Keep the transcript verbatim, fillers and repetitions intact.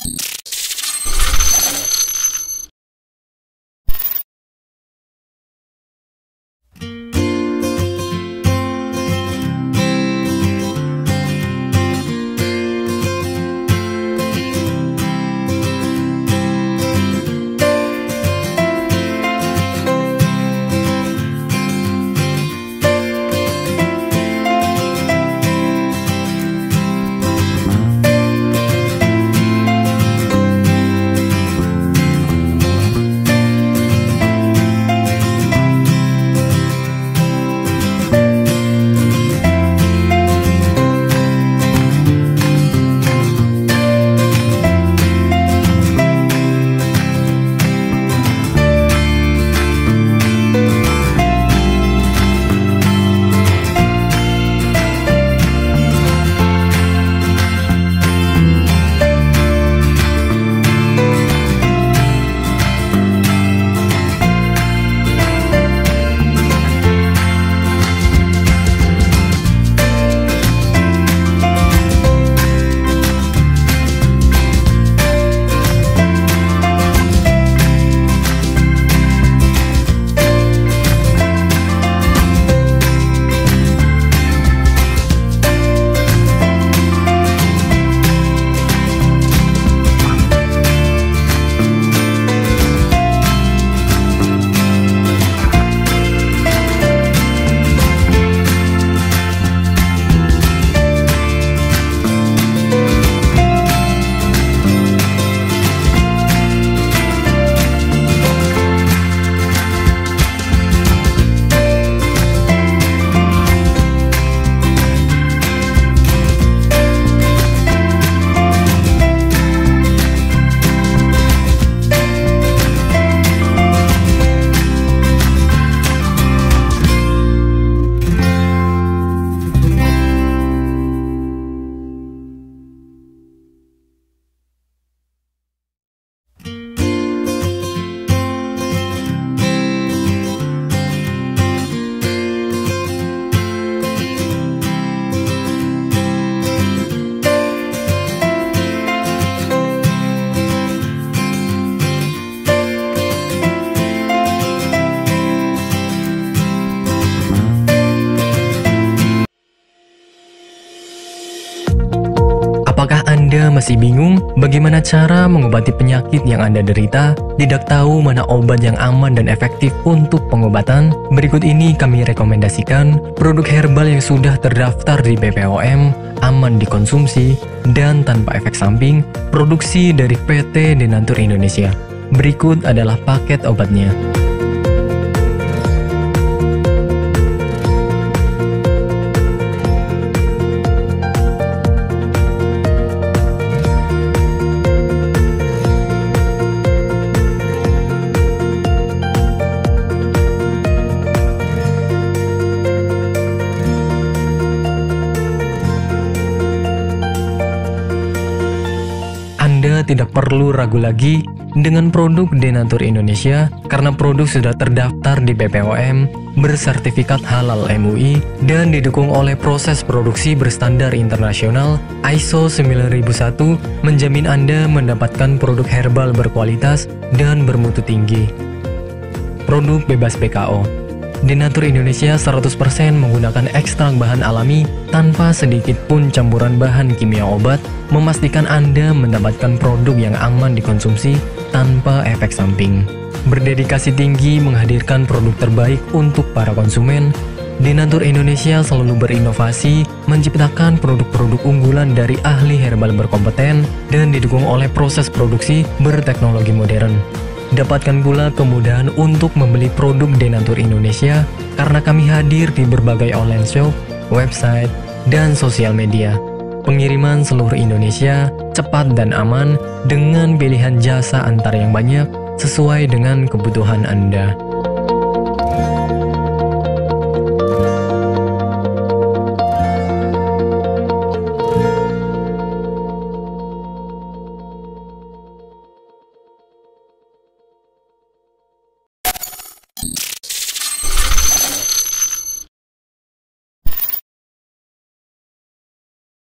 Apakah Anda masih bingung bagaimana cara mengobati penyakit yang Anda derita? Tidak tahu mana obat yang aman dan efektif untuk pengobatan? Berikut ini kami rekomendasikan produk herbal yang sudah terdaftar di B P O M, aman dikonsumsi, dan tanpa efek samping, produksi dari P T Denatur Indonesia. Berikut adalah paket obatnya. Anda tidak perlu ragu lagi dengan produk Denatur Indonesia karena produk sudah terdaftar di B P O M, bersertifikat halal M U I, dan didukung oleh proses produksi berstandar internasional I S O sembilan ribu satu, menjamin Anda mendapatkan produk herbal berkualitas dan bermutu tinggi. Produk bebas P K O. Denatur Indonesia seratus persen menggunakan ekstrak bahan alami tanpa sedikit pun campuran bahan kimia obat, memastikan Anda mendapatkan produk yang aman dikonsumsi tanpa efek samping. Berdedikasi tinggi menghadirkan produk terbaik untuk para konsumen, Denatur Indonesia selalu berinovasi, menciptakan produk-produk unggulan dari ahli herbal berkompeten dan didukung oleh proses produksi berteknologi modern. Dapatkan pula kemudahan untuk membeli produk Denatur Indonesia karena kami hadir di berbagai online shop, website, dan sosial media. Pengiriman seluruh Indonesia cepat dan aman dengan pilihan jasa antar yang banyak sesuai dengan kebutuhan Anda.